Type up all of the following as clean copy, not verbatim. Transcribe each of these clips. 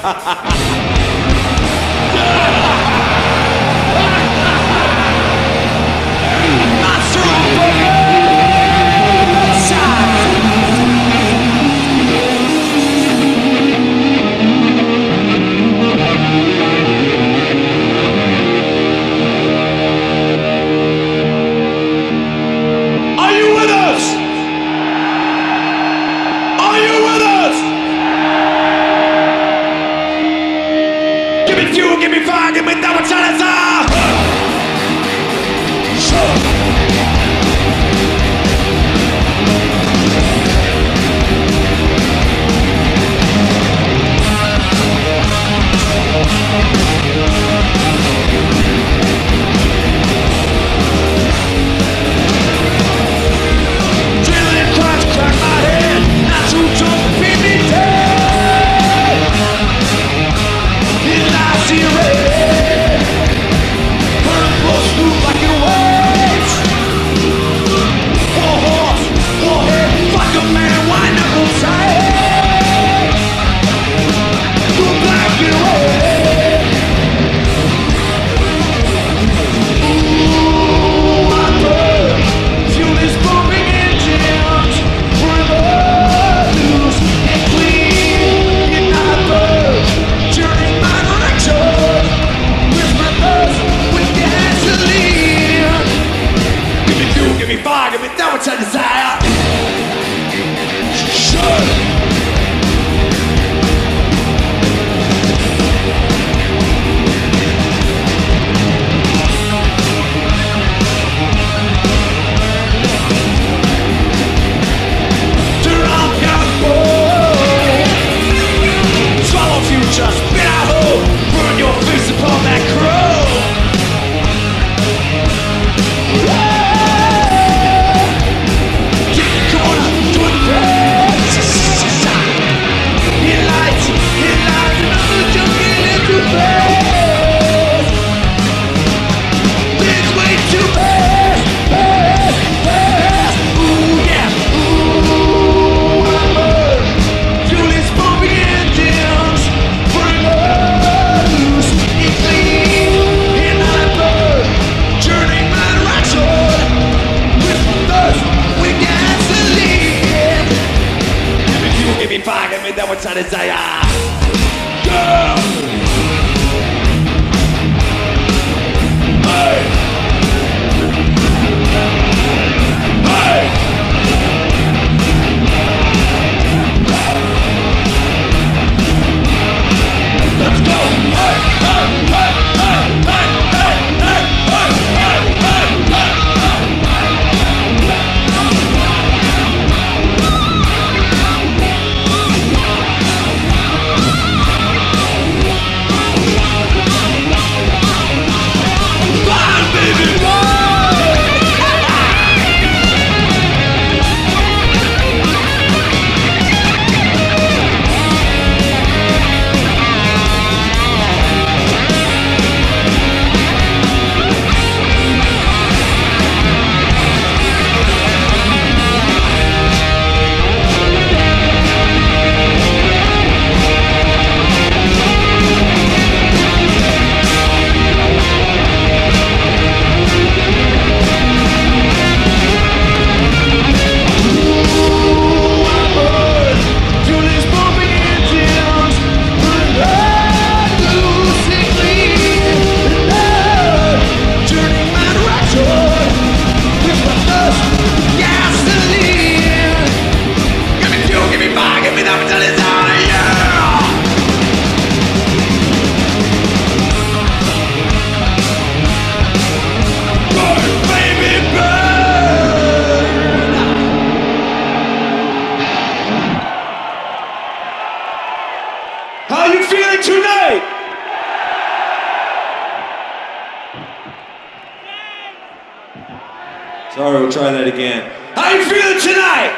Sorry, we'll try that again. How you feeling tonight?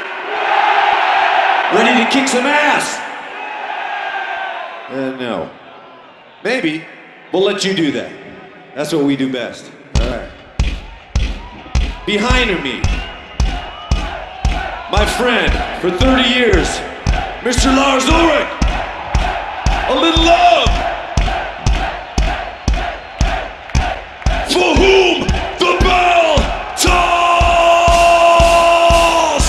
Ready to kick some ass? No. Maybe. We'll let you do that. That's what we do best. All right. Behind me, my friend for 30 years, Mr. Lars Ulrich. A little love. For whom the bell tolls.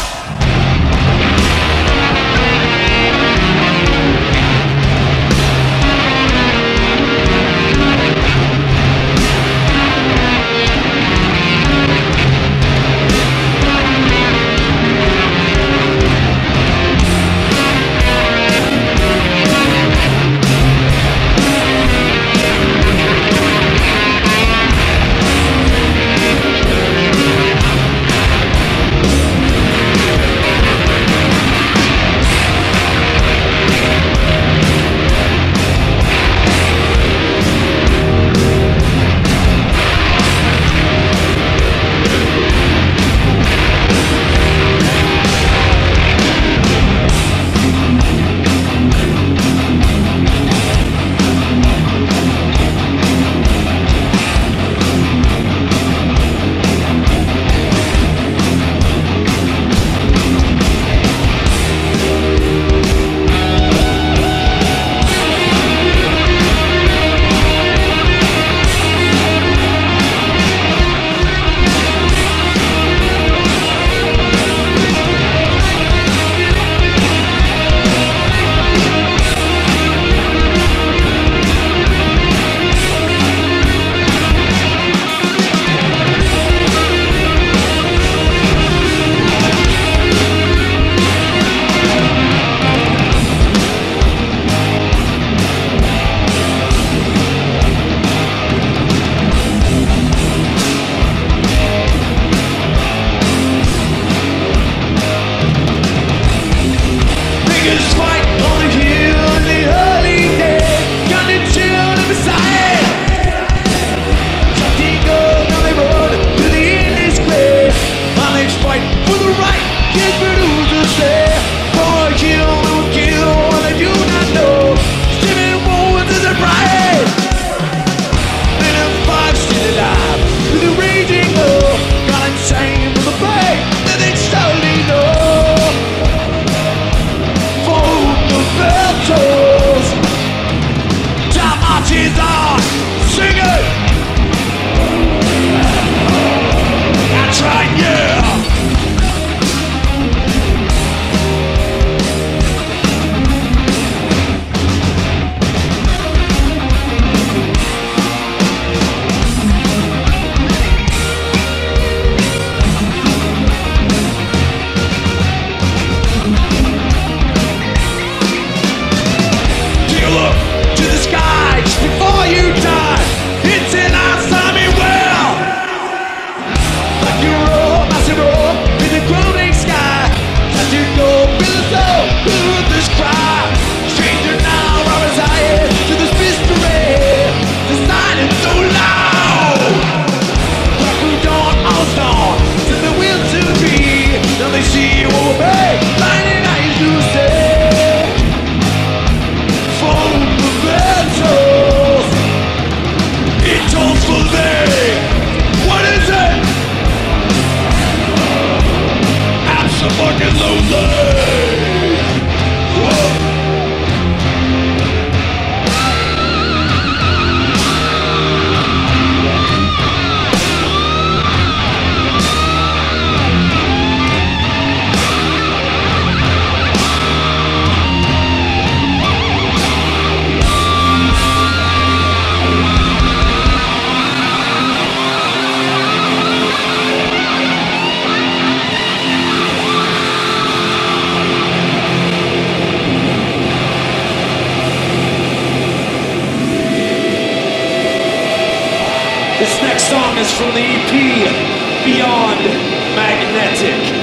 This next song is from the EP Beyond Magnetic.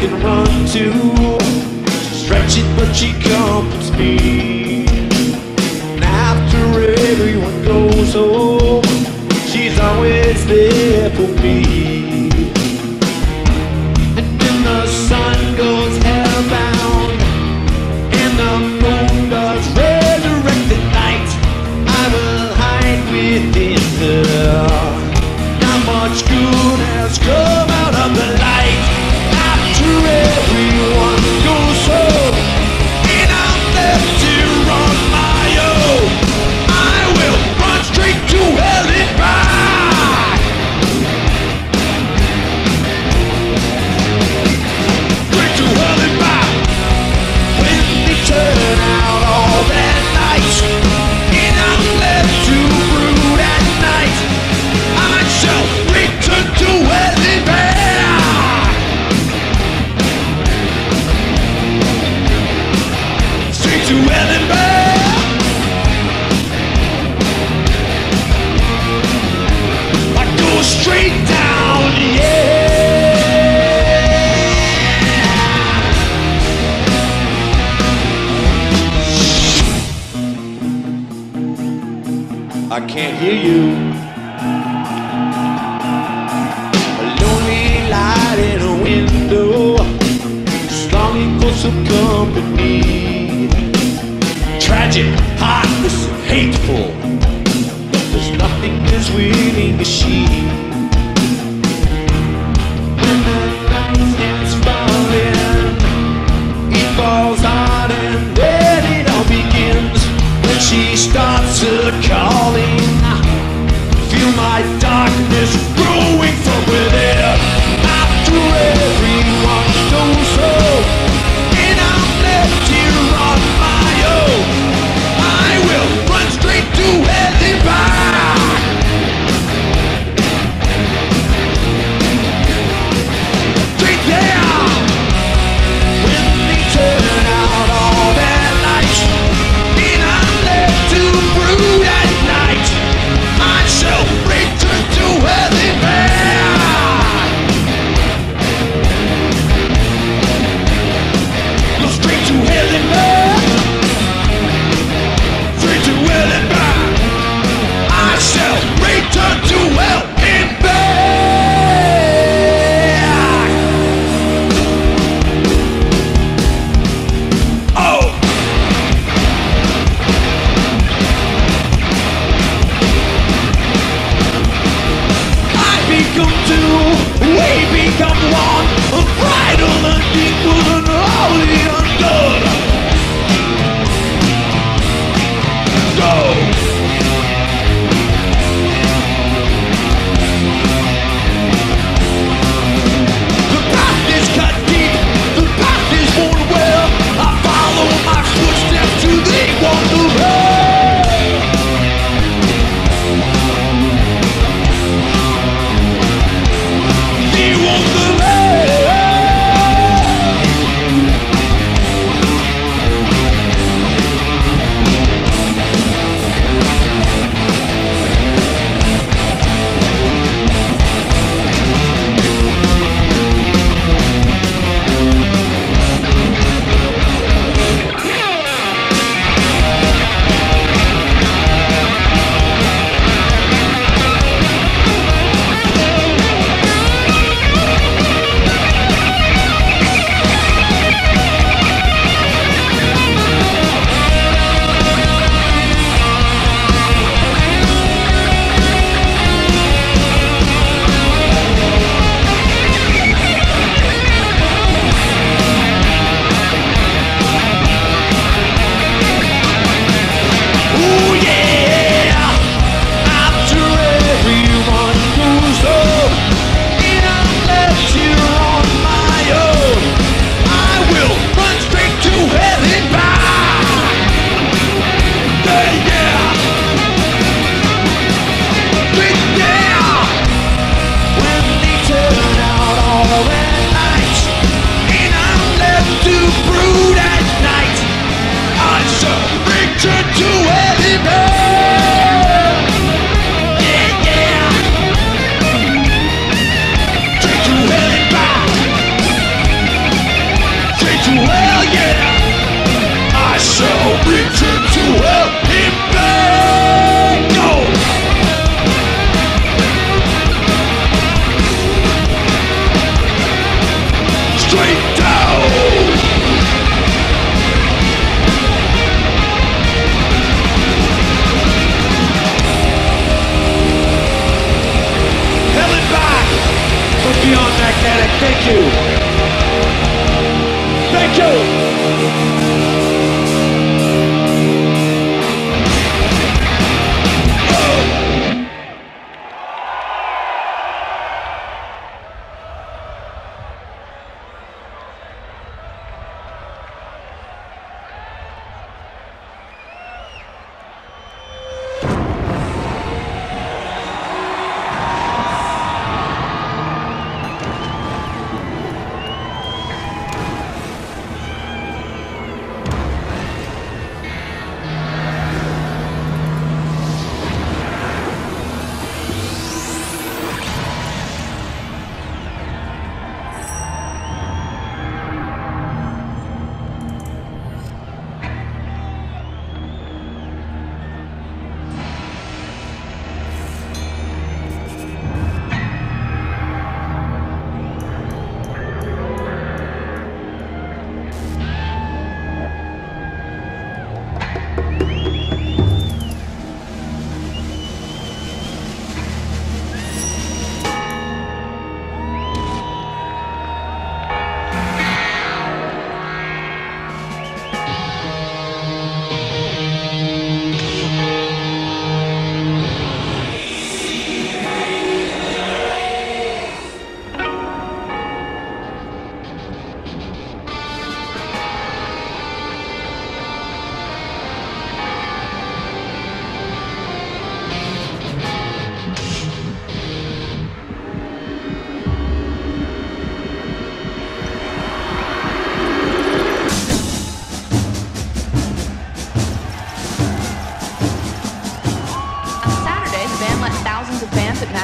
can run to. Stretch it, but she comforts me. And after everyone goes home, she's always there for me. And when the sun goes hellbound and the moon does resurrect at night, I will hide within her. Not much good has come out of the light. After everyone goes home and I'm left here on my own, I will run straight to hell and back. Straight to hell and back. When they turn out all that light and I'm left to brood at night, I shall return to hell and back. Straight to hell and back. I go straight down, yeah. I can't hear you. A lonely light in a window, just longing for some company. Tragic, heartless, and hateful. There's nothing as willing as she. When the night starts falling, it falls hard and then it all begins. When she starts calling, feel my darkness growing from within. After everyone goes home and I'm left here on my own, I will run straight to hell and back. Straight there. When they turn out all that light and I'm left to brood at night, I shall return to hell and back. Go straight to hell and back. Straight to hell and back. I shall return to hell and back. Oh! I become two, we become one, a bridal and equal and holy and good. Go! The path is cut deep, the path is worn well. I follow my footsteps to the wonderland. The wonderland.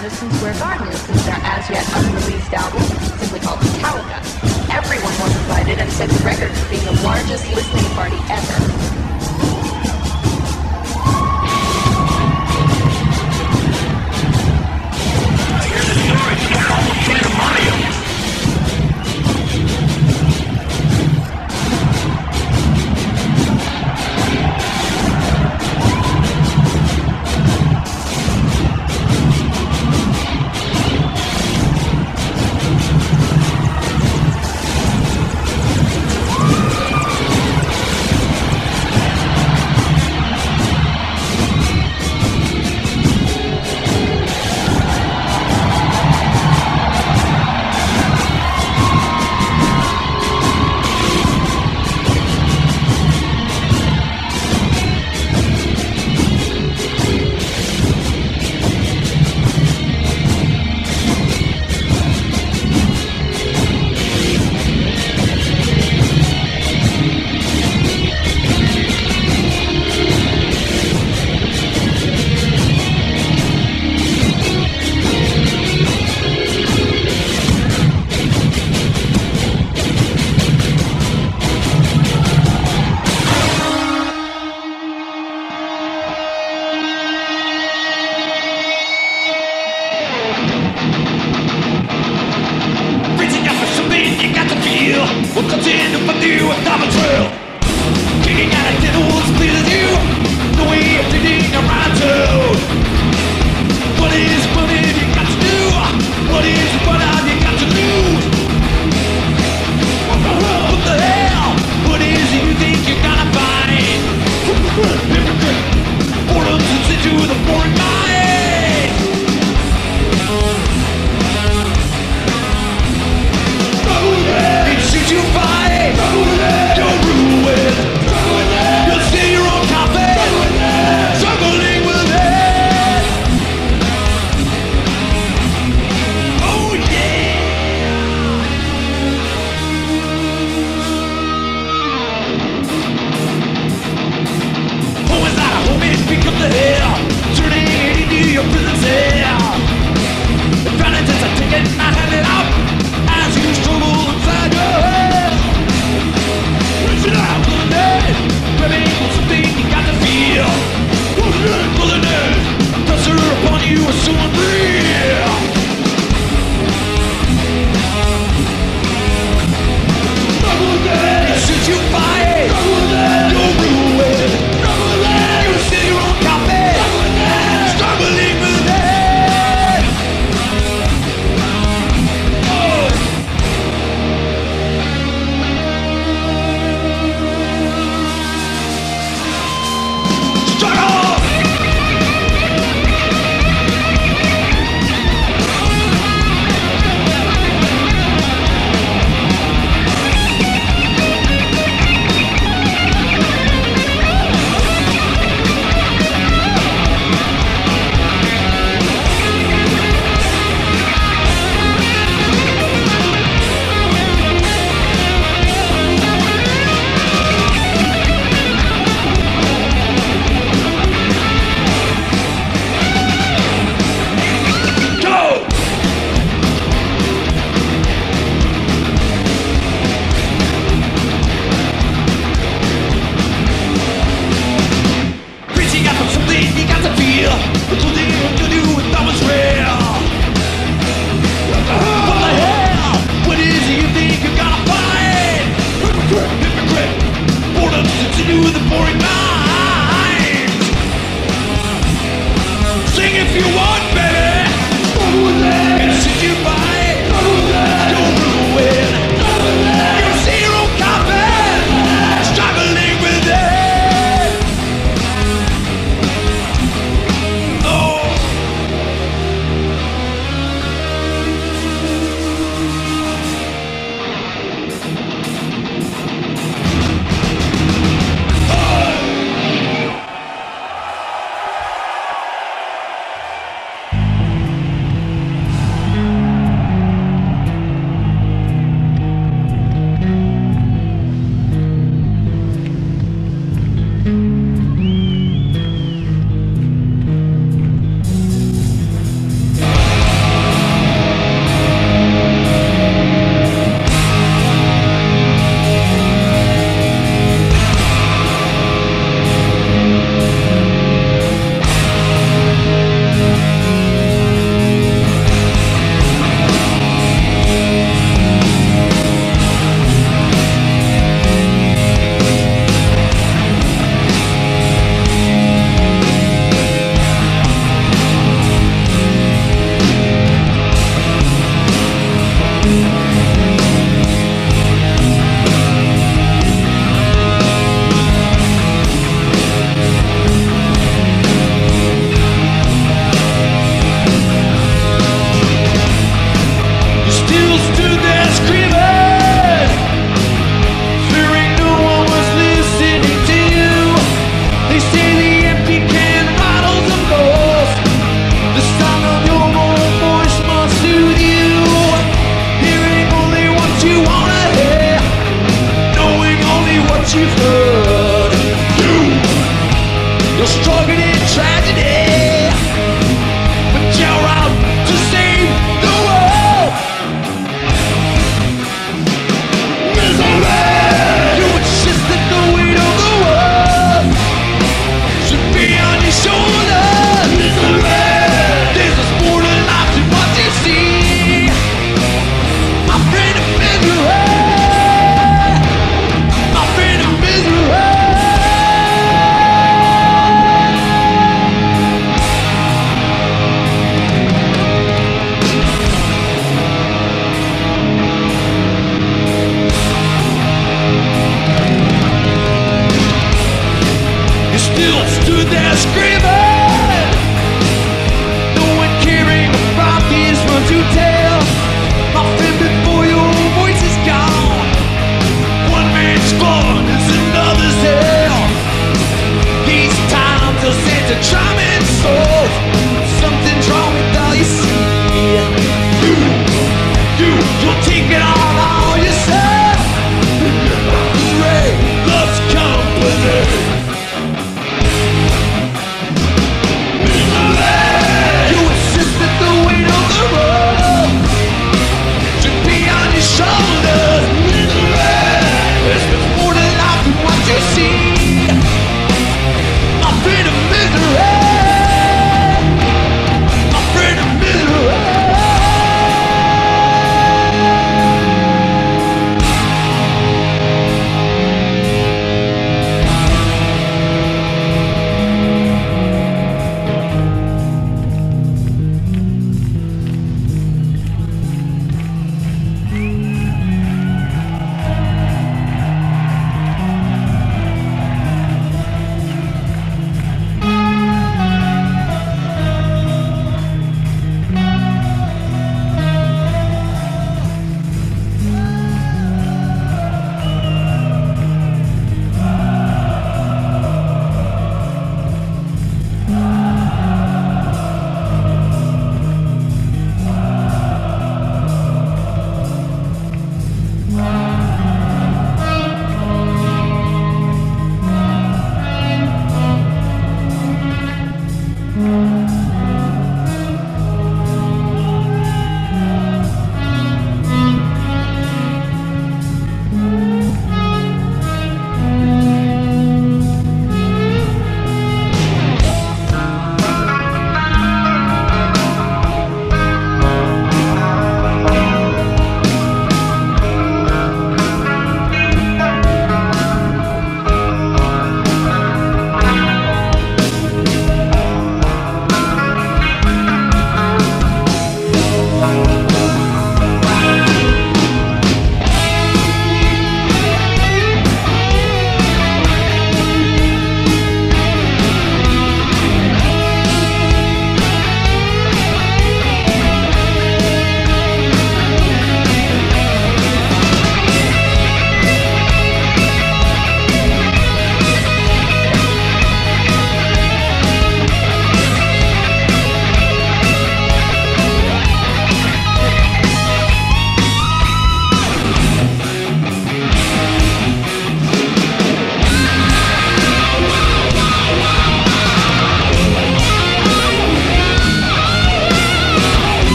Madison Square Garden since their as-yet unreleased album, simply called Metallica. Everyone was invited and set the record for being the largest listening party ever. We'll continue for you with double trail. Kicking out of the woods, pleasing you. The way of digging around town. What have you got to do? What have you got to lose? What the hell? What is it you think you're gonna find? Portals into the foreign mind. Should you fight?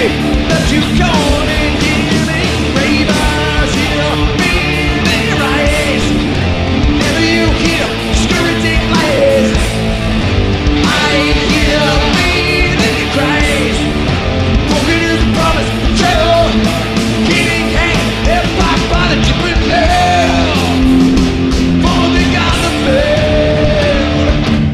that you come and hear me. Ravers hear me, their eyes. Never you hear discouraging lies. I hear me, then you cries. Broken is a promise, betrayal. King hang, and black by the dripping hell. Falling on the bed.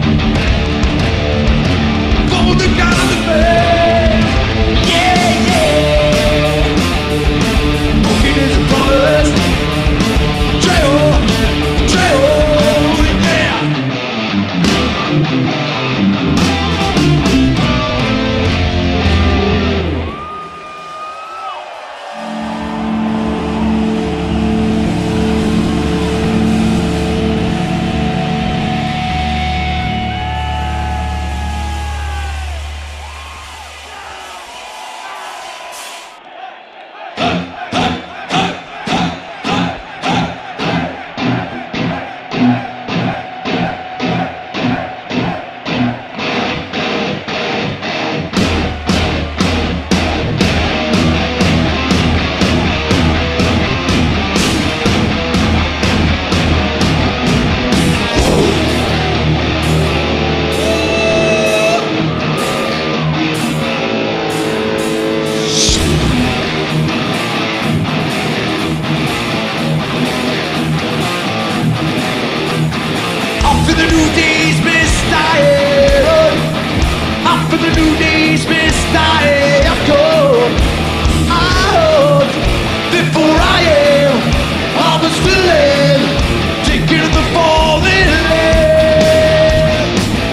Falling on the bed. Yeah, yeah. Broken is a promise. Betrayal, betrayal, yeah. Off for the new days, misdired. Off for the new days, misdired. Out before I am, I was feeling taking of the falling land.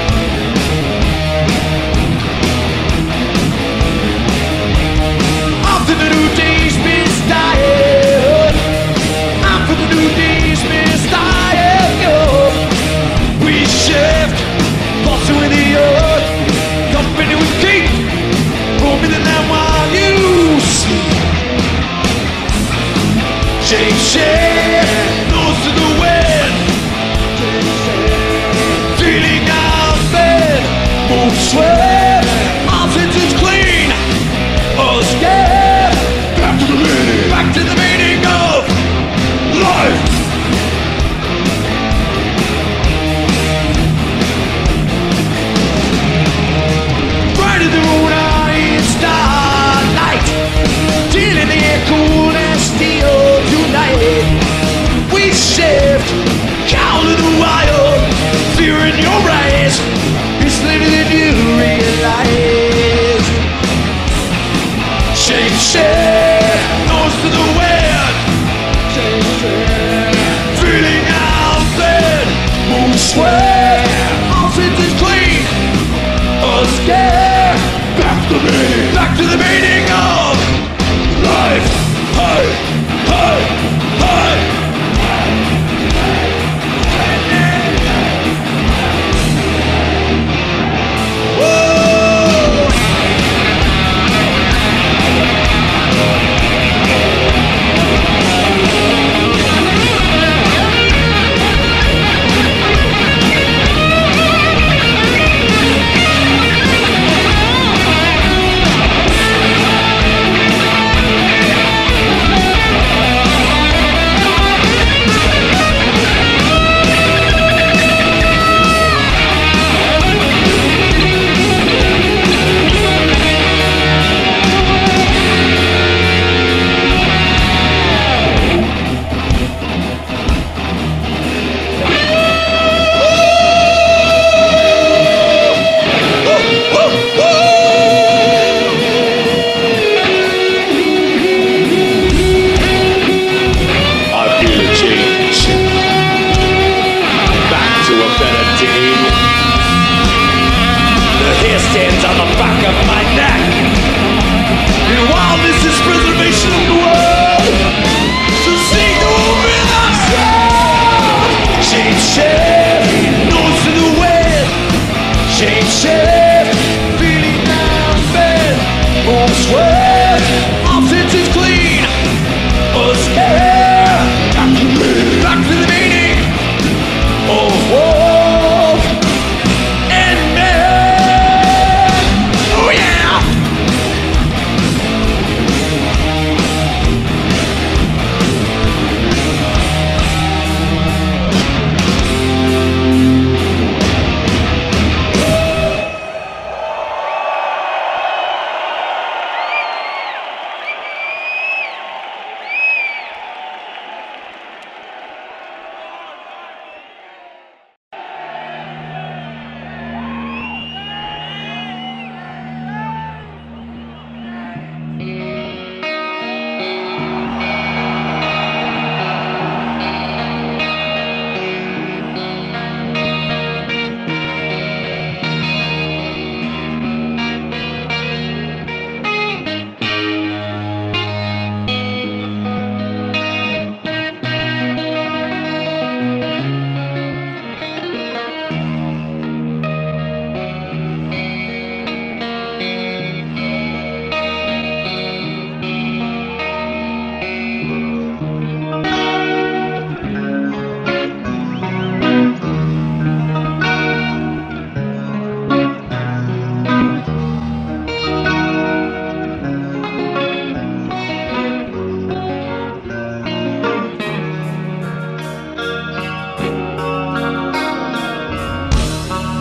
Off for the new days, misdired. Off for the new days, misdired. We shift, falling with the earth, company with keep, roaming the land while you sleep. Shake, shake, nose to the wind, feeling out bed, move, sweat, our senses clean, all scared, back to the meaning of life. Right in the moon, starlight, dealing the air cool and steel tonight. We shift, call to the wild, fear in your eyes, it's later than you realize. Shake, shake, nose to the wind, feeling out bed, move, sweat, all senses clean, all scared, back to the meaning of life. Hey, hey, hey.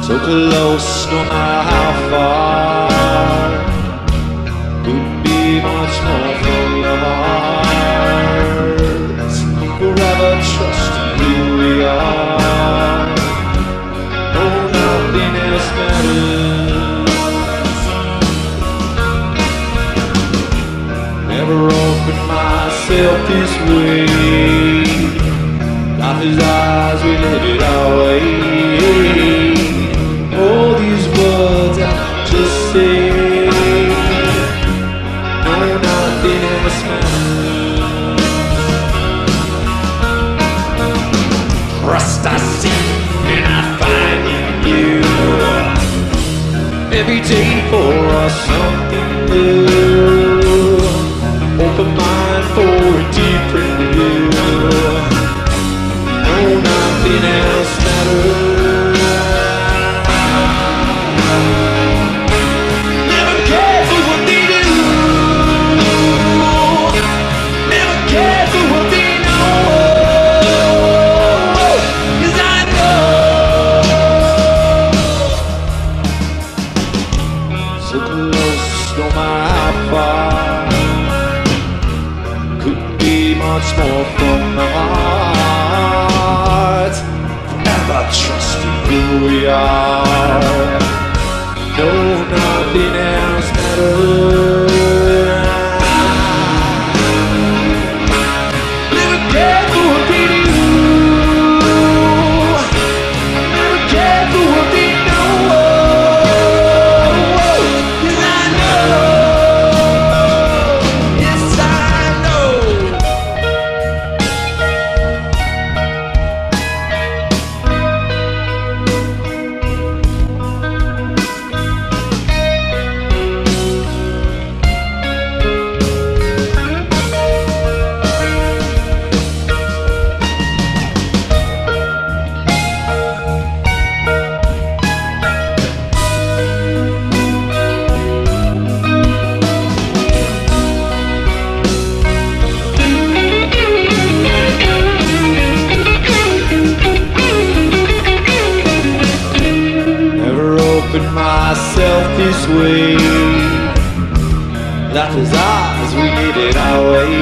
So close, no matter how far. Couldn't be much more from your heart. Forever trusting who we are. No, nothing else matters. Never opened myself this way. Life is ours, we live it our way. All these words I just say, no, nothing else matters. Trust I see and I find in you. Every day for us something new. Open mind for a different view. No, nothing else matters. Much more from the heart. Ever trusting who we are. No, nothing else matters. Never cared for what we do. Never cared for what we know. 'Cause I know. Myself this way. Life is ours, we live it our way.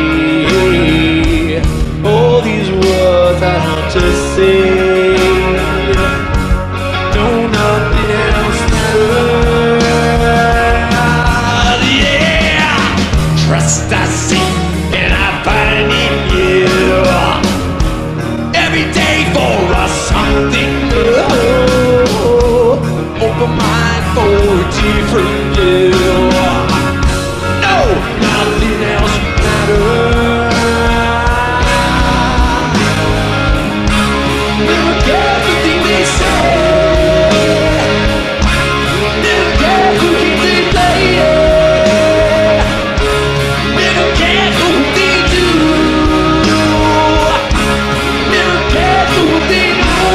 All these words I have to say. No, nothing else matters. Yeah, trust I see and I find in you. Every day for us something new. Open mind for a different view. No, nothing else matters. Never cared the thing they say. Never cared who keeps it playing. Never cared for what they do. Never cared for what they know.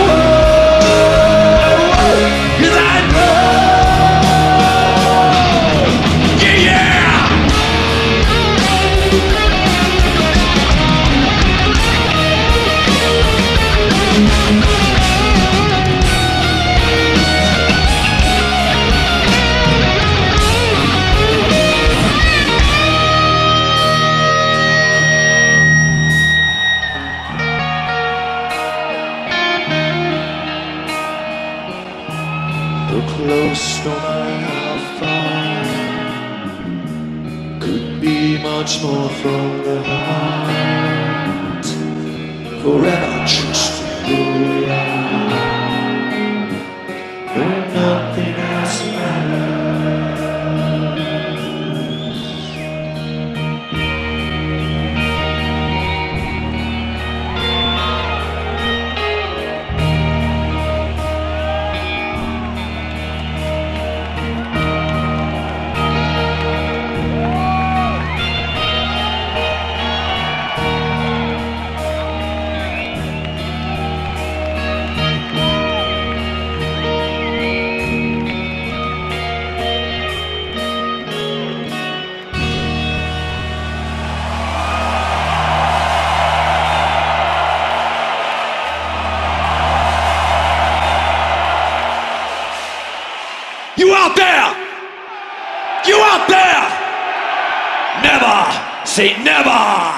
'Cause I know. Yeah, yeah. So close, no matter how far. Could be much more from the heart. Forever trusting who we are. No, nothing else matters. Say never!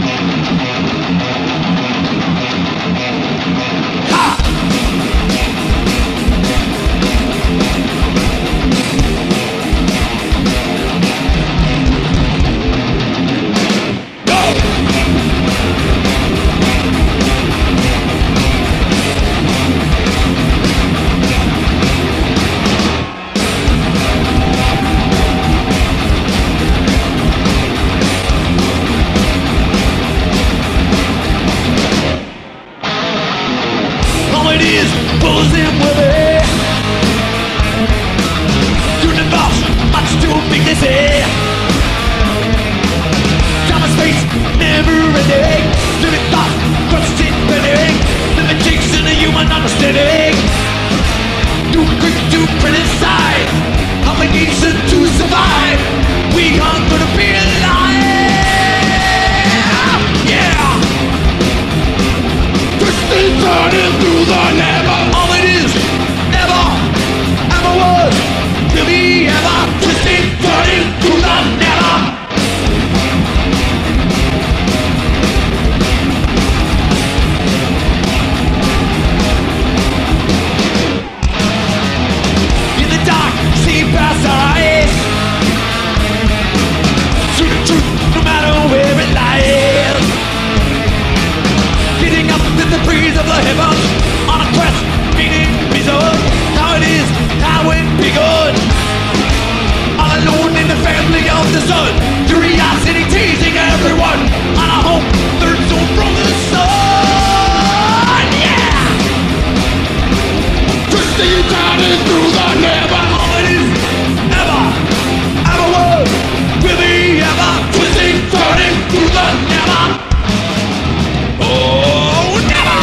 Pulls him with it. Universe, much too big to say. Time and space, never ending. Living thoughts, question pending. Living jinx in a human understanding. Too quick to criticize. Obligation to survive. We hunger to be alive. Yeah. Twisting, turning through the never. All it is, never, ever was, will be ever. Twisting, turning through the never. In the dark, see past our eyes. To the truth, no matter where it lies. Getting up in the breeze of the heavens on a quest, meaning reason. How it is, how it begun. All alone in the family of the sun. Curiosity teasing everyone. On a hope third zone from the sun. Yeah! Twisting, turning through the never. All it is, never, ever was, will be ever. Twisting, turning through the never. Oh, never!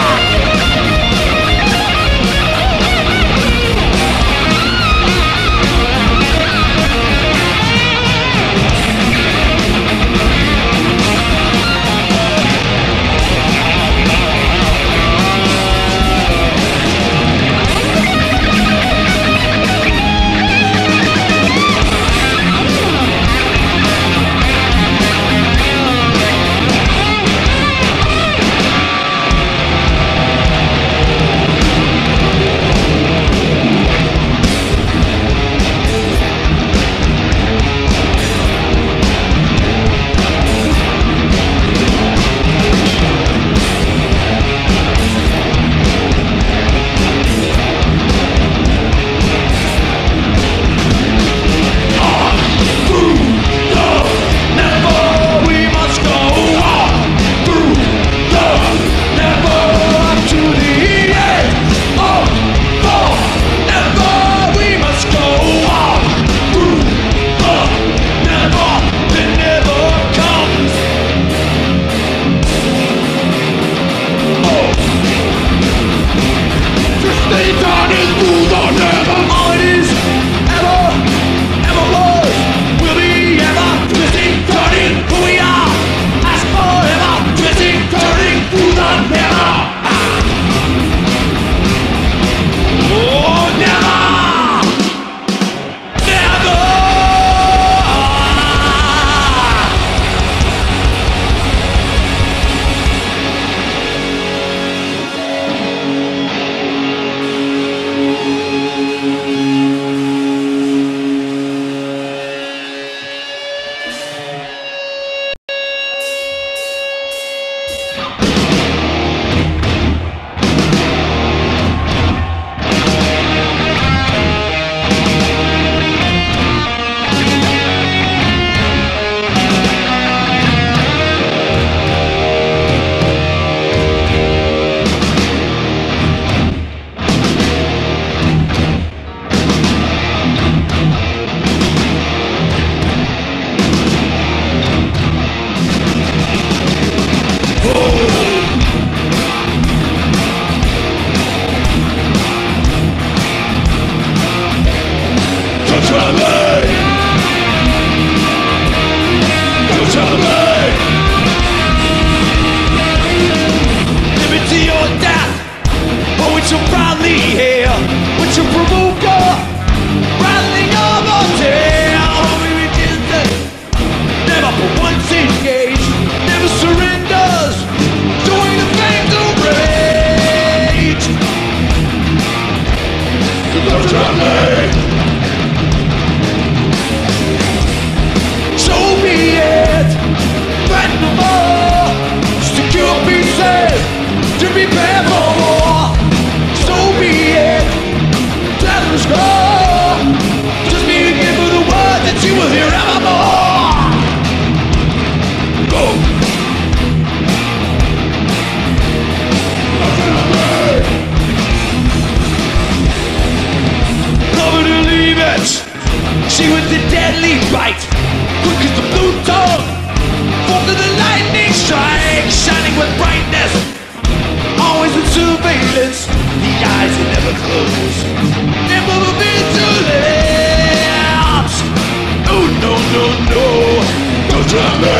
bite, quick as the blue tongue, forked of the lightning strike, shining with brightness, always in surveillance. The eyes that never close, never vigilance. Oh no, no, no, don't try me.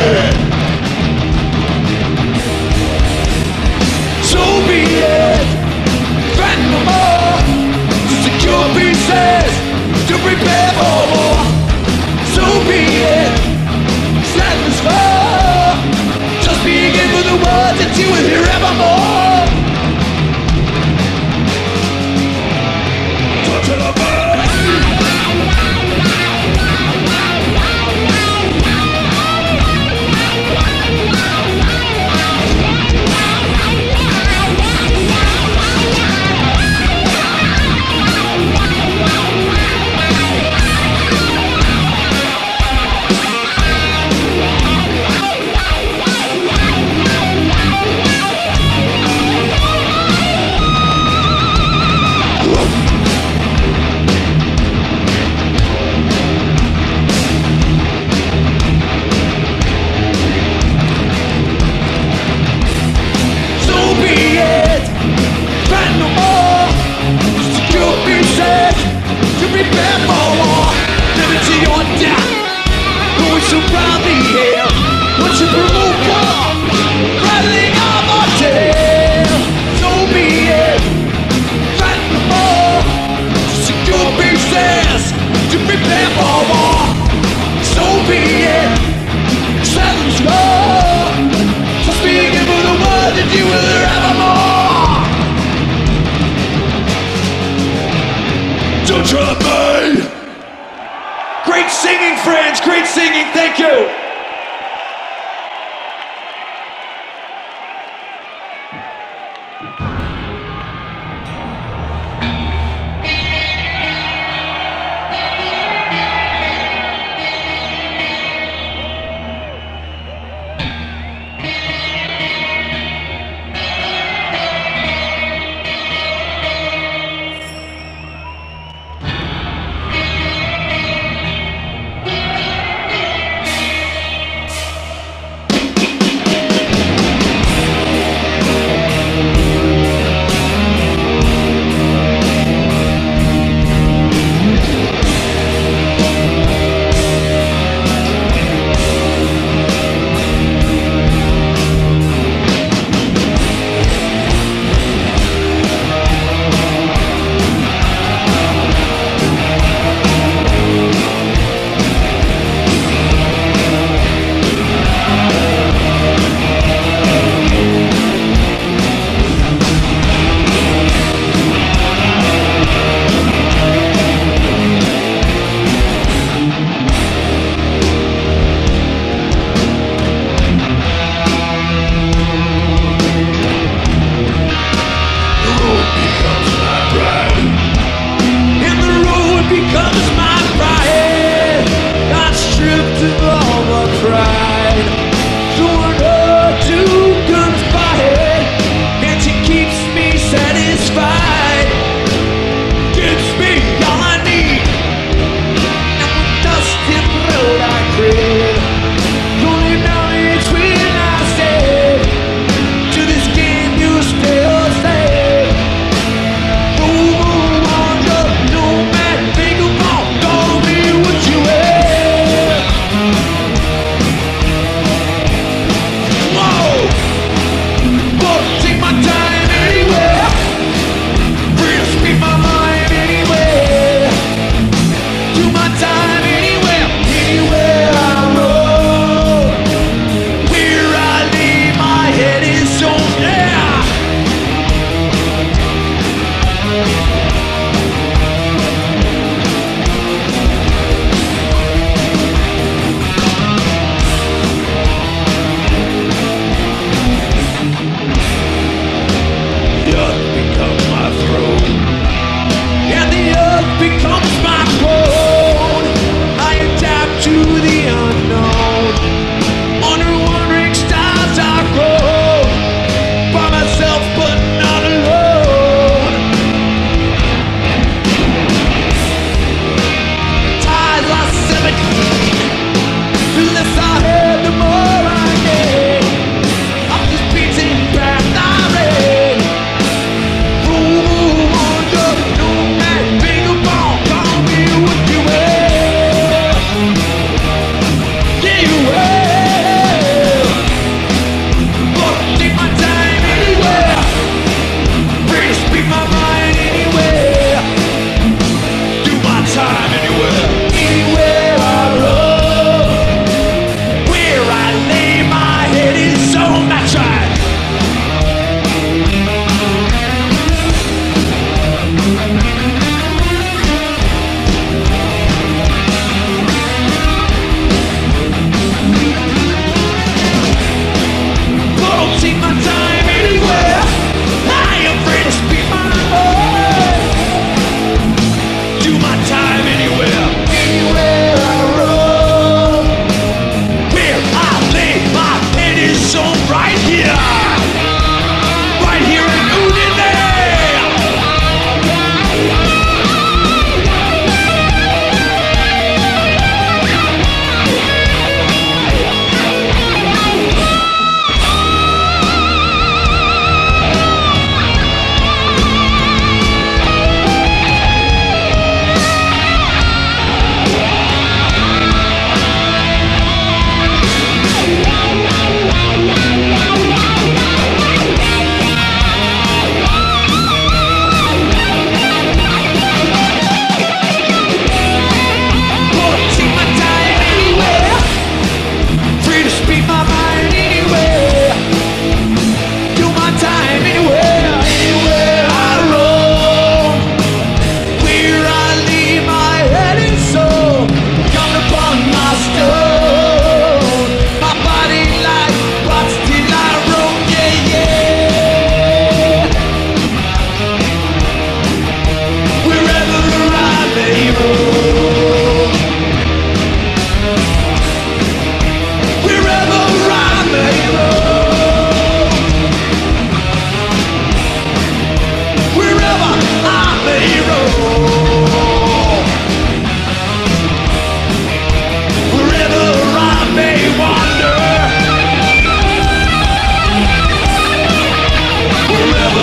So be it, fight no more, to secure pieces, to prepare for war. So be it, stand as far, just begin with the words that you will hear evermore. Torture me. Surround me here, once you provoke war, rattling on my tail. So be it, fight no more, to secure bases, to prepare for war. So be it, silence war, to speak for the word that you will hear evermore. Don't try me. Great singing, friends, great singing, thank you.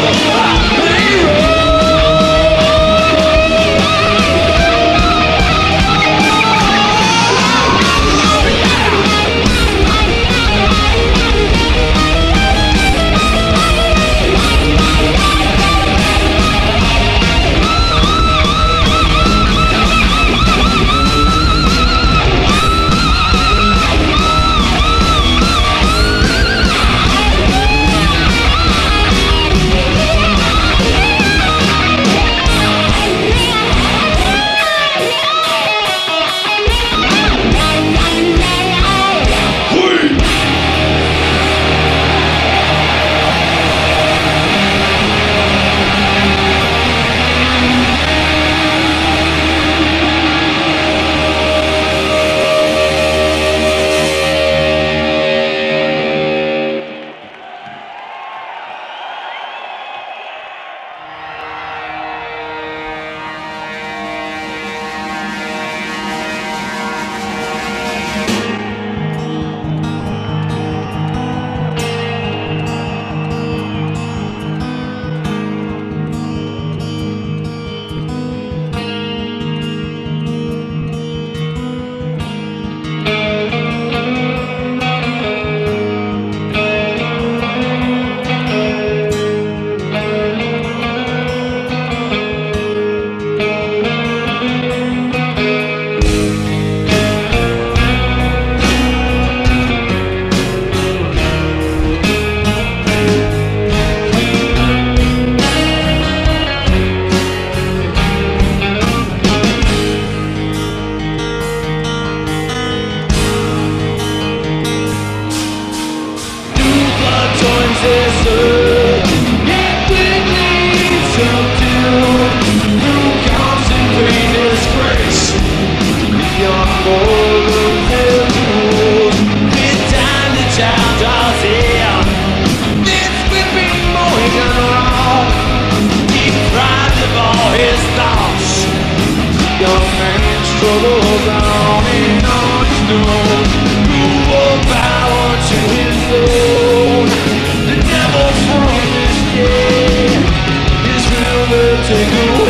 Struggles on and on his nose, rule power to his own. The devil from this day is will to take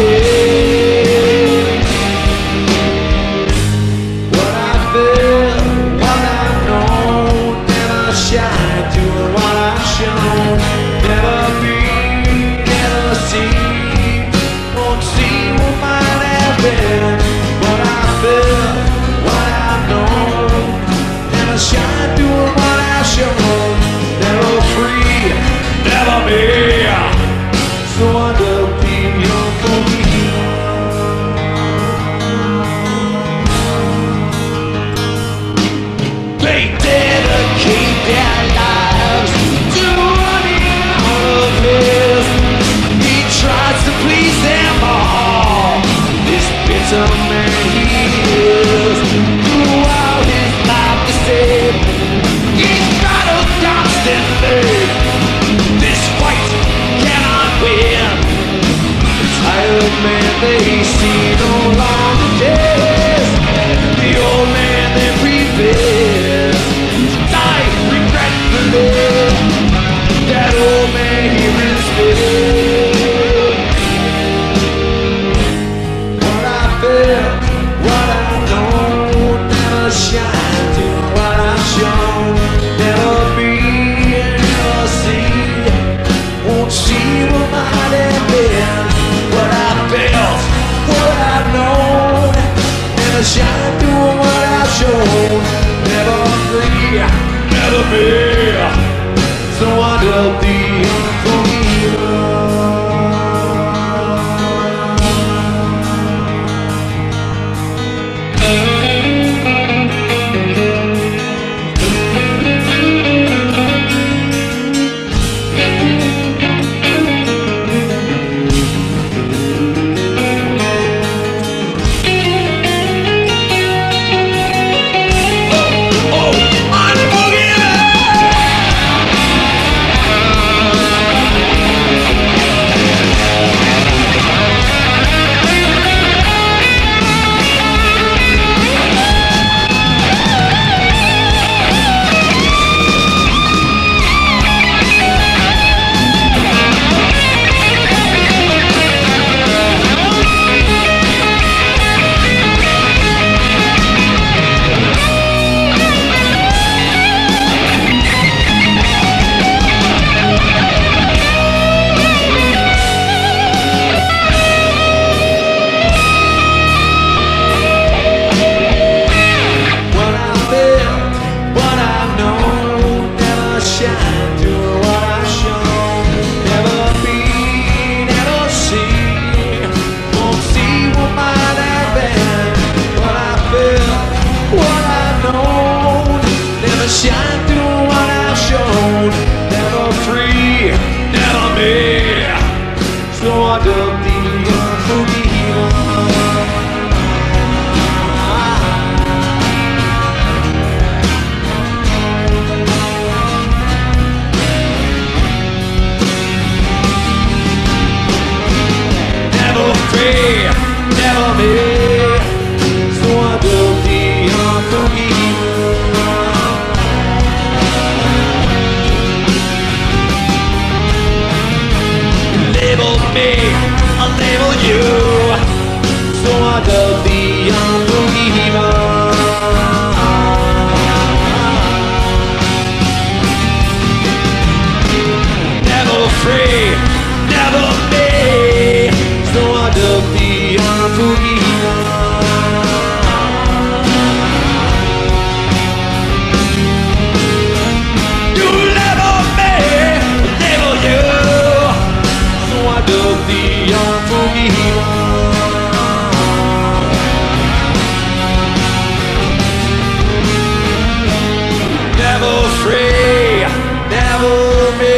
away what I feel, what I've known. Never shine to what I've shown. Never be, never see, won't see what might have been. Shine doing what I've shown. Never free, never me. So I'll be young for me. They dedicate their lives to running out of his. He tries to please them all. This bitter man he is. Throughout his life he's battled constantly. This fight cannot win. The tired man they see no longer cares. The old man they prepares to die regretfully. That old man here is dead. What I feel, what I know, never shine. Never be, never see, won't see what might have been. What I felt, what I've known, never shine through what I've shown. Never free, never be, so I'll be unforgiven. I dug the unforgivable. Never free, never me. So I dug the unforgivable. Label me, I'll label you. So I dug the unforgivable. Never free, never me. So I dug the unforgivable. You label me, label you. So I dug the unforgivable. Never free, never me.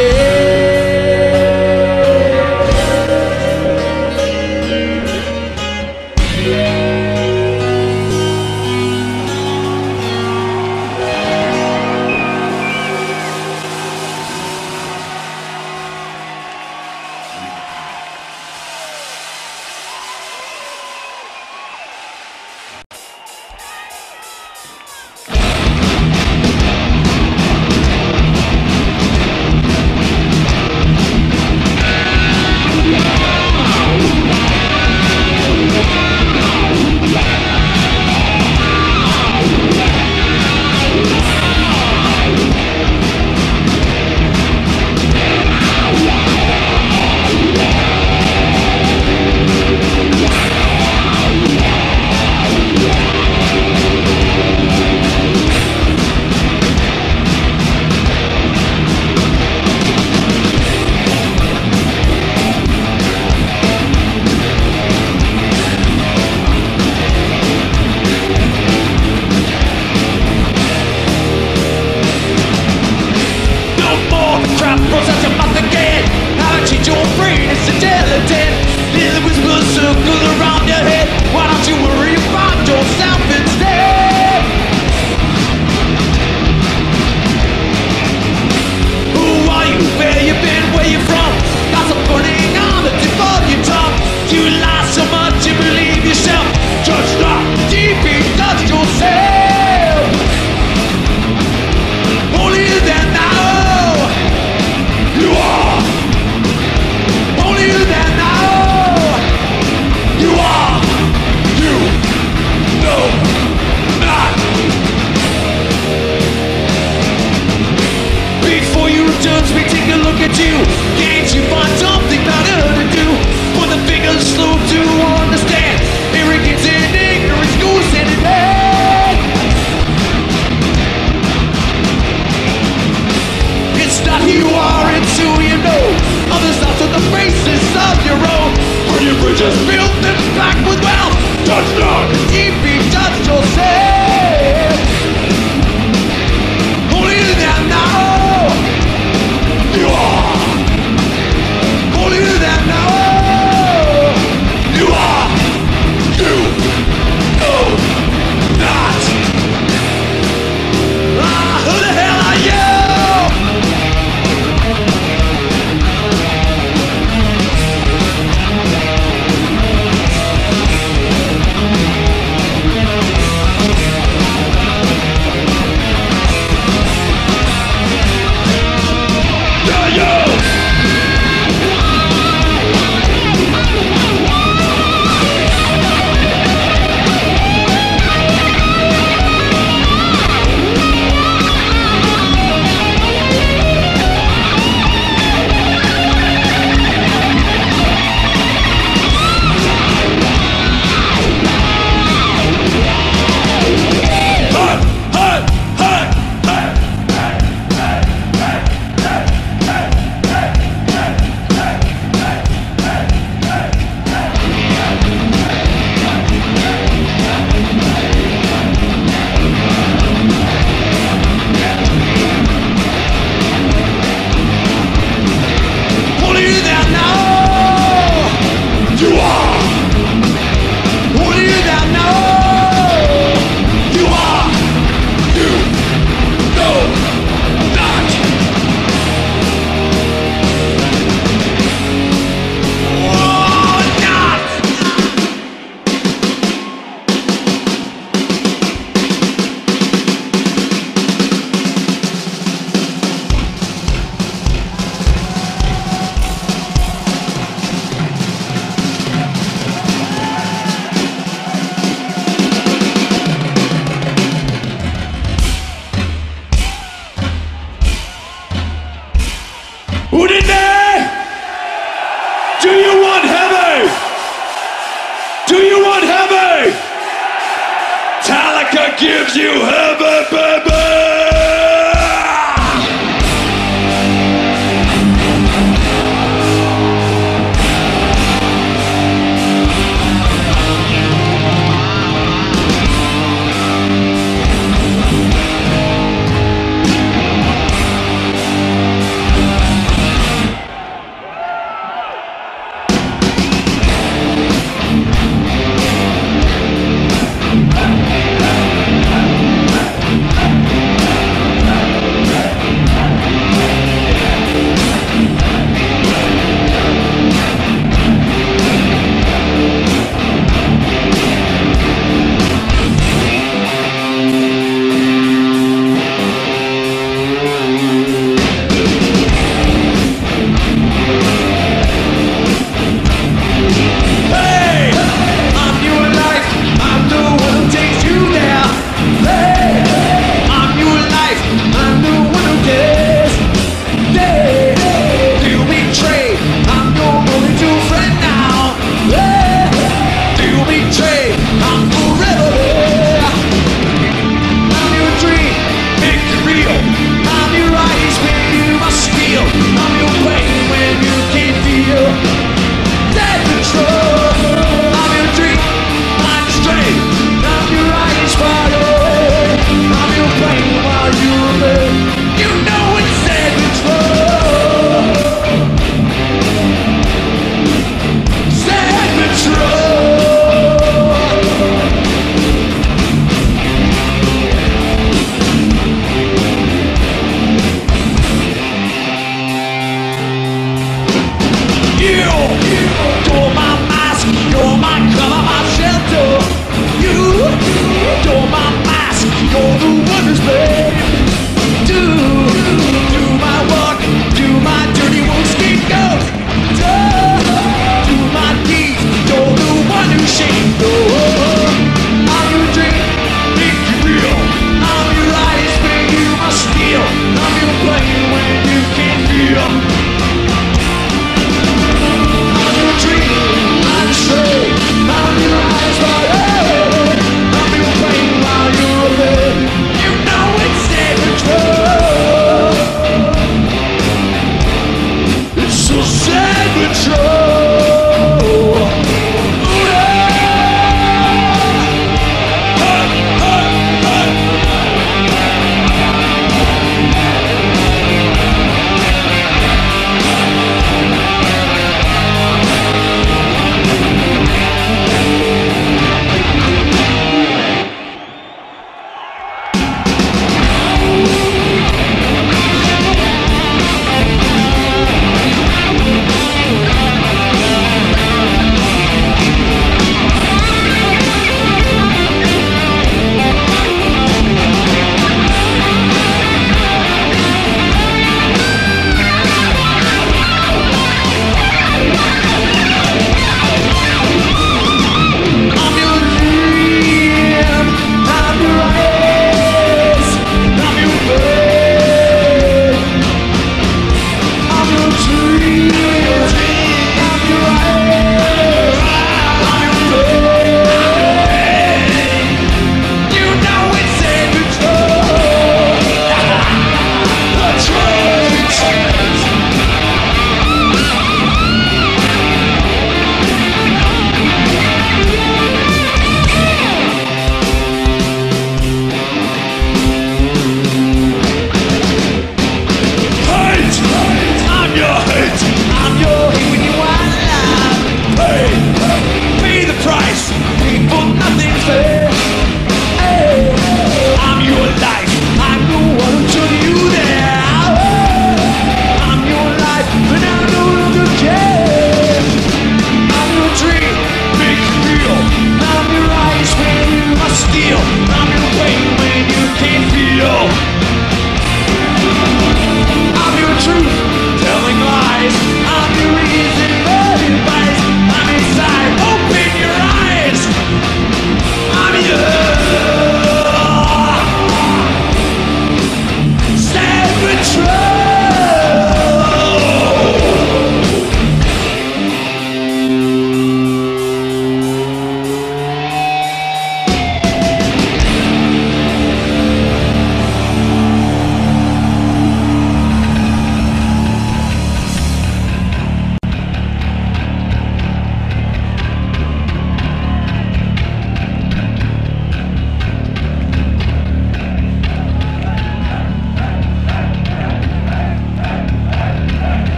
gives you heaven, baby.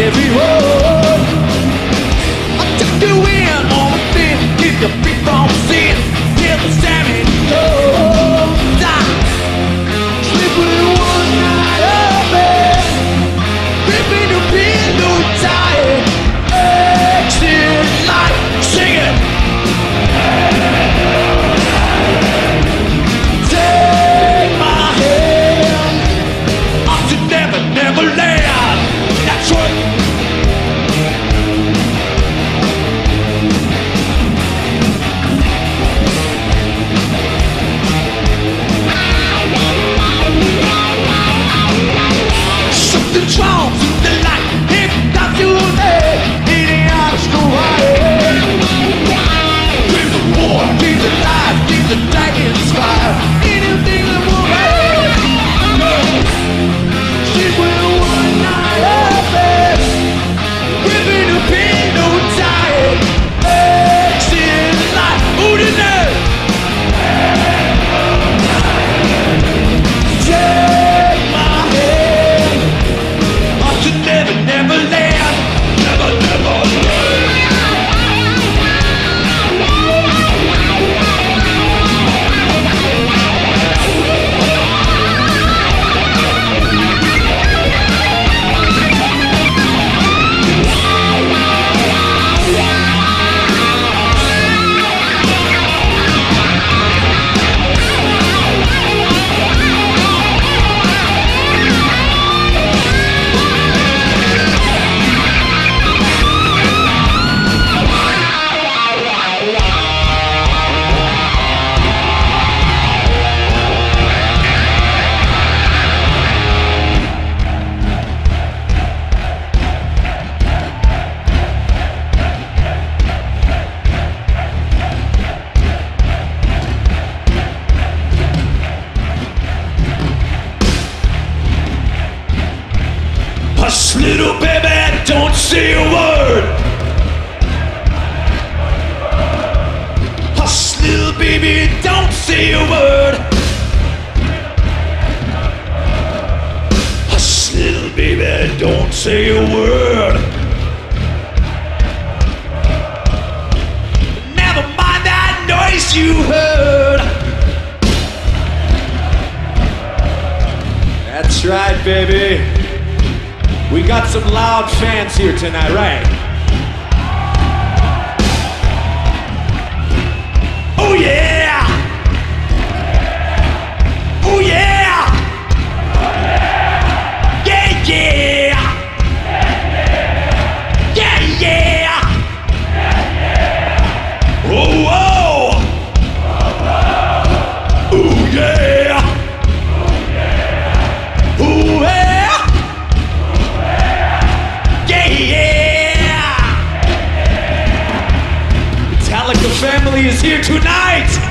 every word. I took you in on the thin, keep your feet from sin, till the salmon goes. I sleep with one eye open, gripping your pillow tight, exit light, sing it. Take my hand, up to never, never land. That's right. Something's wrong with the light. If that's your name, eating out of school. Keep the war, keep the life, keep the dragon's fire. Anything that will make. She's with one eye open, gripping a pillow tight, exit light. Udine. Take my hand, up to never, never land. Never, never land. Hush, little baby, don't say a word. Hush, little baby, don't say a word. Hush, little baby, don't say a word. Never mind that noise you heard. That's right, baby. We got some loud fans here tonight, right? Oh yeah! Oh yeah! Yeah, yeah! Yeah, yeah! Oh, oh! Oh yeah! Oh yeah! Metallica family is here tonight!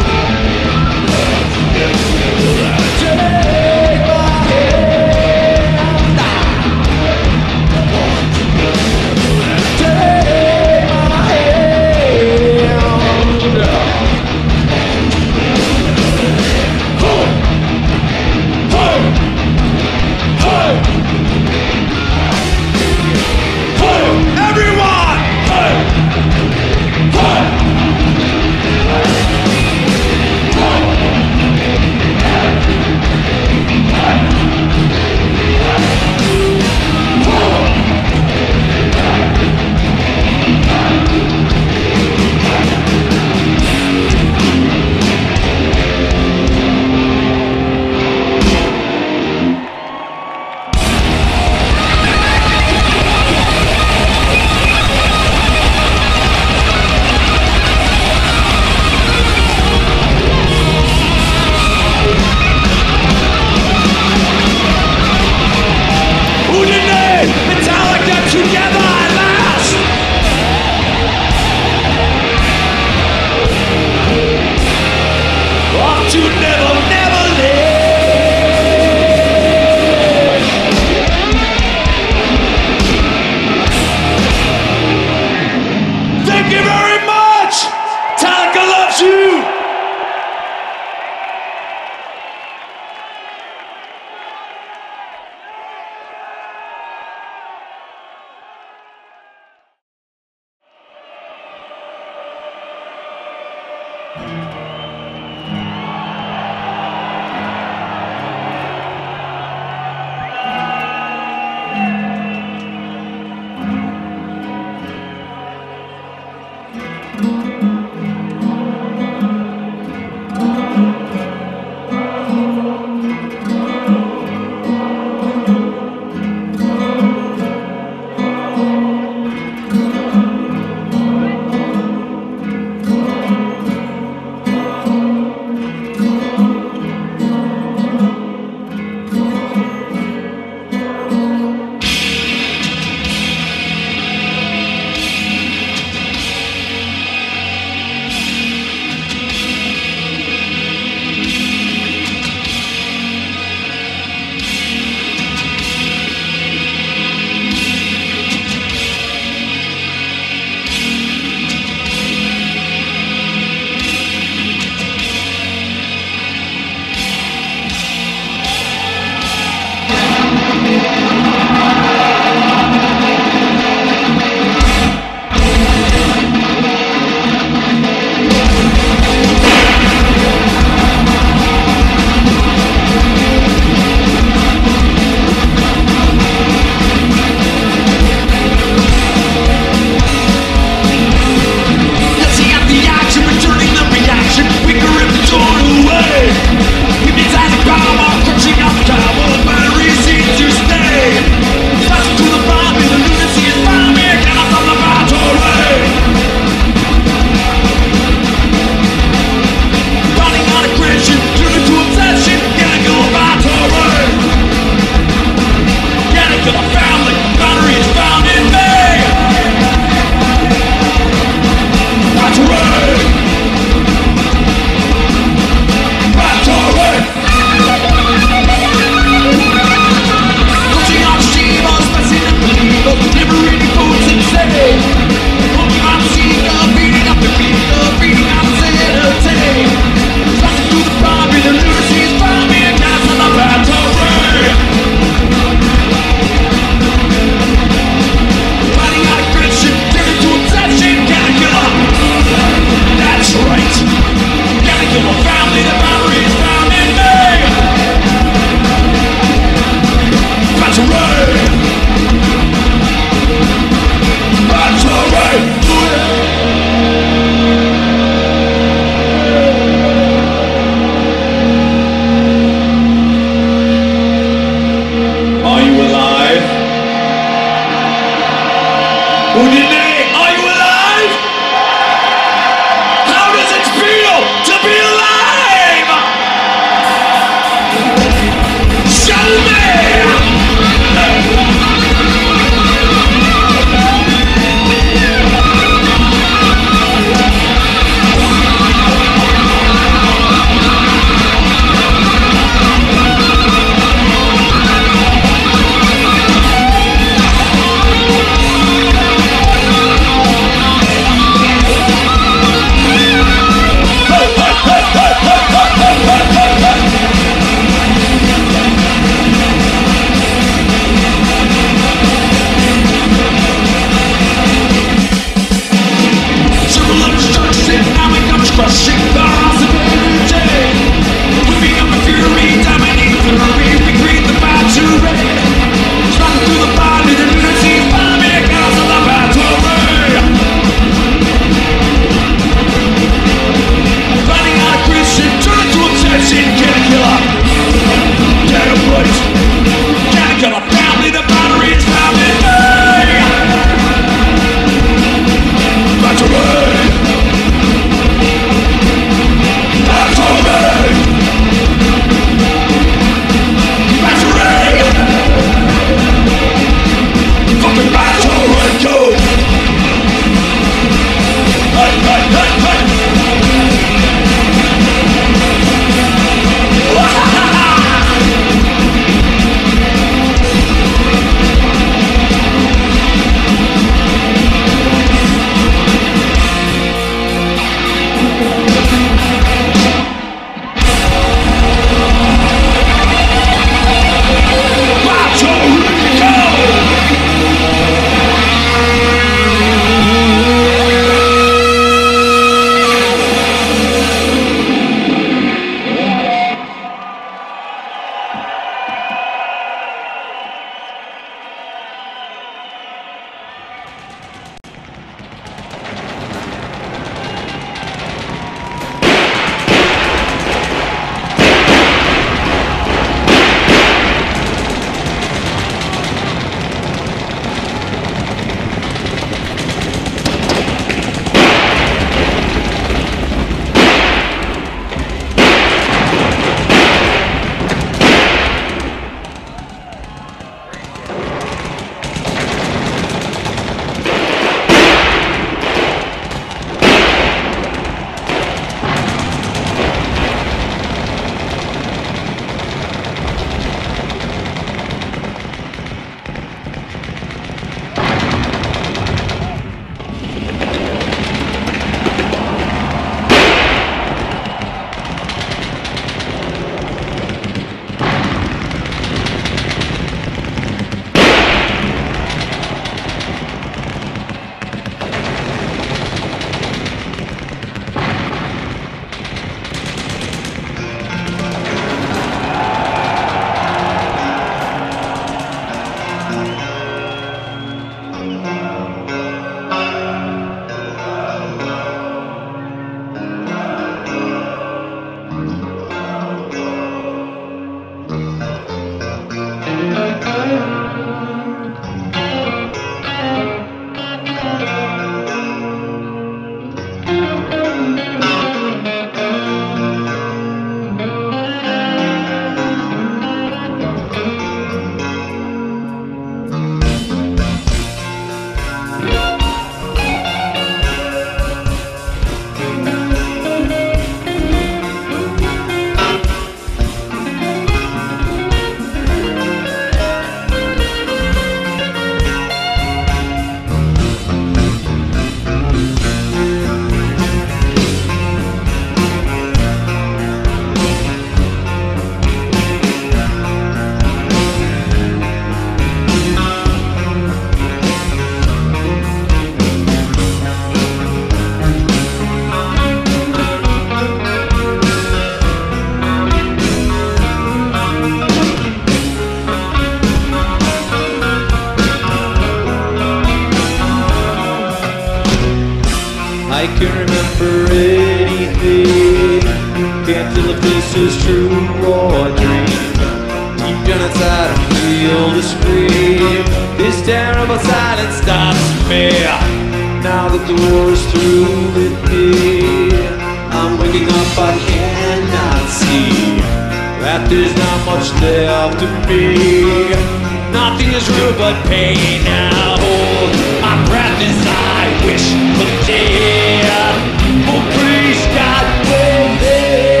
can remember anything. Can't tell if this is true or a dream. Deep down inside I feel the scream. This terrible silence stops me. Now that the war is through with me, I'm waking up, I cannot see that there's not much left of me. Nothing is real but pain now. Hold my breath as I wish for death. Oh please God, wait.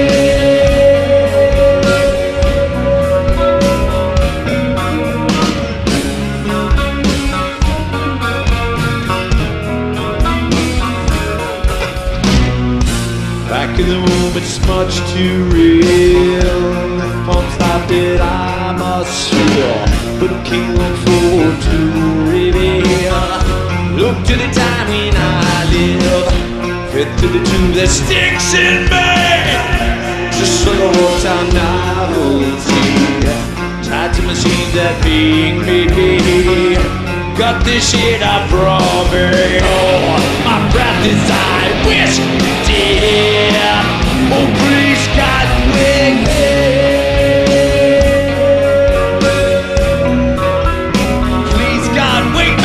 Back in the room, it's much too real. Pumps like that I must feel, but can't look forward to reveal. Look to the time when I live, fit to the tube that sticks in me. Just like a wartime novelty, tied to machines that being me. Got this shit up from me. Oh, my breath is I wish dead. Oh, please God, wait. Please God, wait.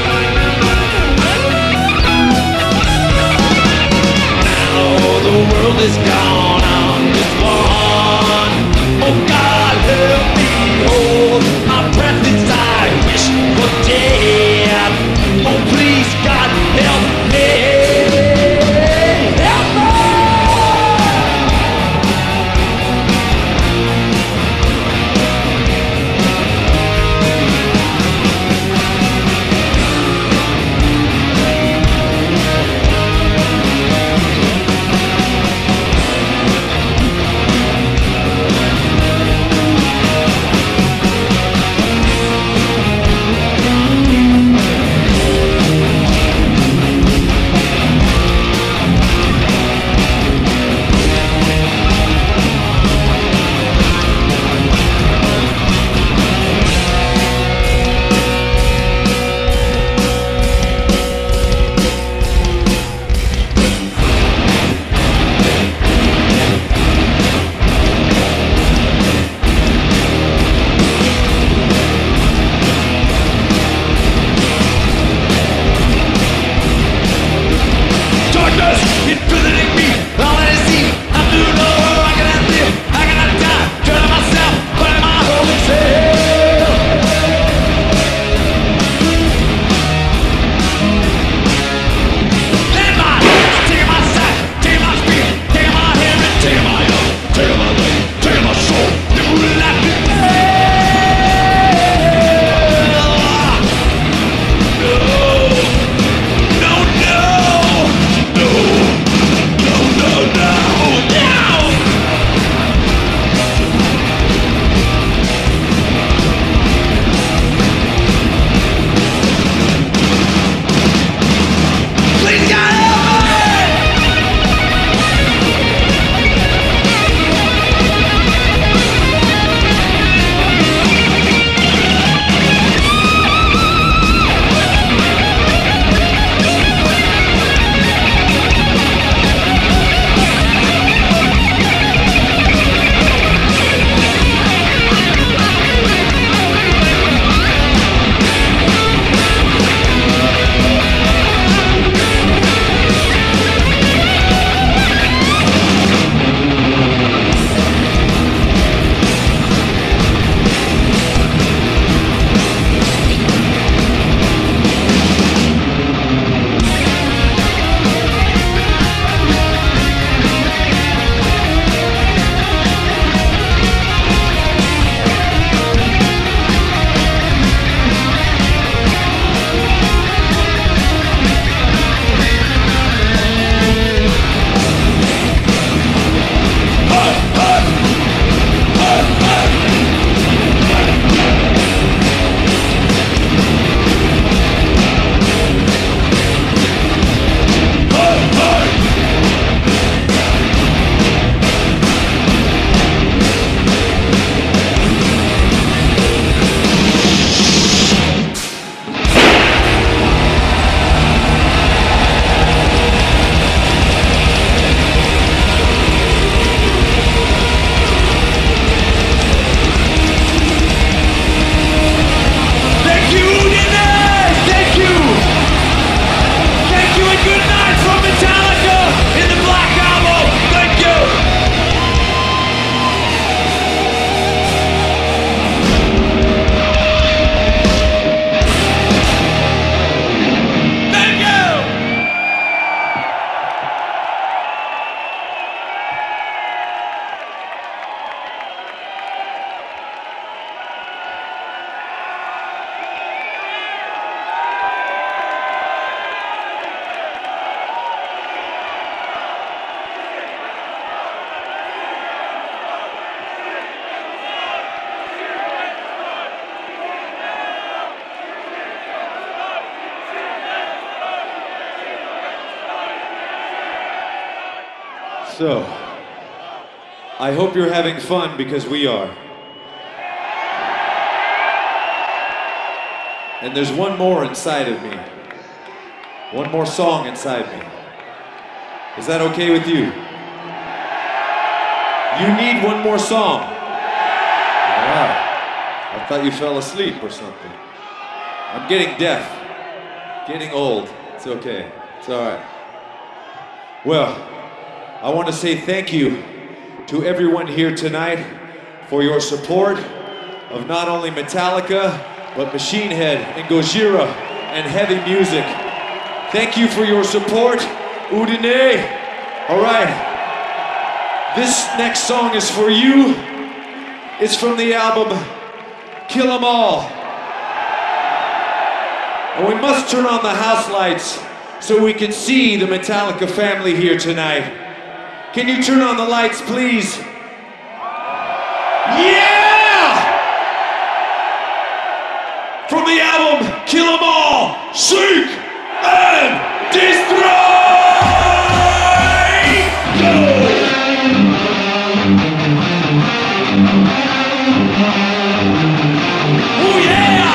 The world So, I hope you're having fun because we are. And there's one more inside of me. One more song inside me. Is that okay with you? You need one more song. Yeah. I thought you fell asleep or something. I'm getting deaf. Getting old. It's okay. It's all right. Well, I want to say thank you to everyone here tonight for your support of not only Metallica, but Machine Head and Gojira and heavy music. Thank you for your support, Udine. All right, this next song is for you. It's from the album Kill 'Em All. And we must turn on the house lights so we can see the Metallica family here tonight. Can you turn on the lights, please? Yeah! From the album Kill 'Em All, Seek and Destroy! Go! Oh yeah!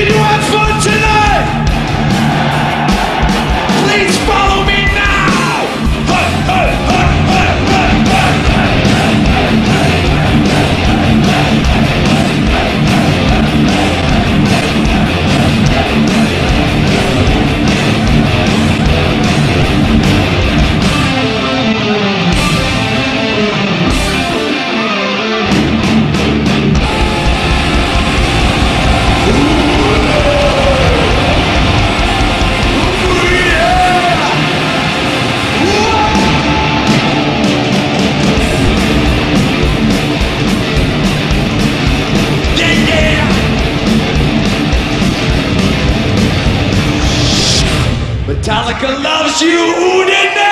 Did you have fun tonight? Please follow me now! Hey, hey, hey, hey, hey, Metallica loves you, Udine!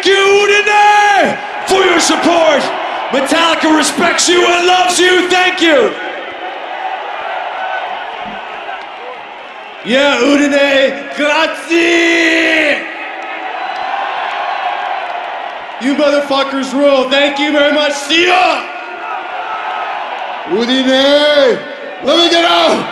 Thank you, Udine, for your support. Metallica respects you and loves you. Thank you. Yeah, Udine, grazie. You motherfuckers rule. Thank you very much. See ya. Udine, let me get out.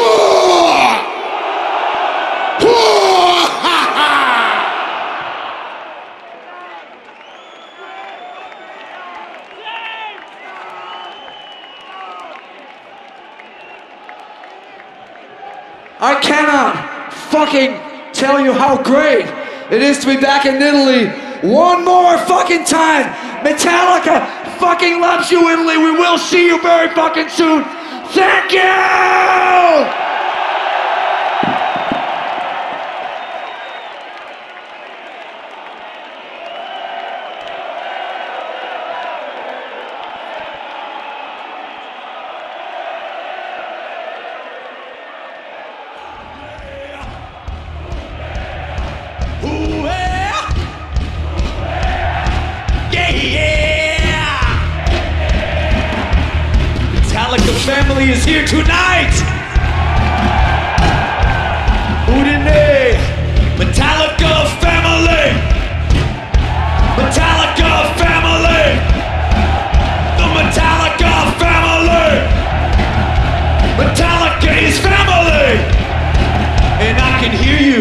I cannot fucking tell you how great it is to be back in Italy one more fucking time. Metallica fucking loves you, Italy. We will see you very fucking soon. Thank you! Metallica family is here tonight! Udine! Metallica family! Metallica family! The Metallica family! Metallica is family! And I can hear you